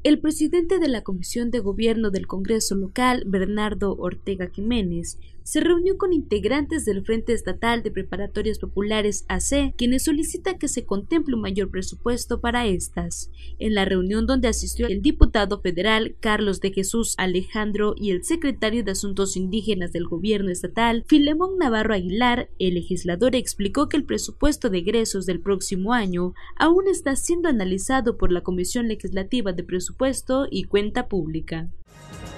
El presidente de la Comisión de Gobierno del Congreso Local, Bernardo Ortega Jiménez, se reunió con integrantes del Frente Estatal de Preparatorias Populares AC, quienes solicitan que se contemple un mayor presupuesto para estas. En la reunión donde asistió el diputado federal Carlos de Jesús Alejandro y el secretario de Asuntos Indígenas del Gobierno Estatal, Filemón Navarro Aguilar, el legislador explicó que el presupuesto de egresos del próximo año aún está siendo analizado por la Comisión Legislativa de Presupuesto y Cuenta Pública.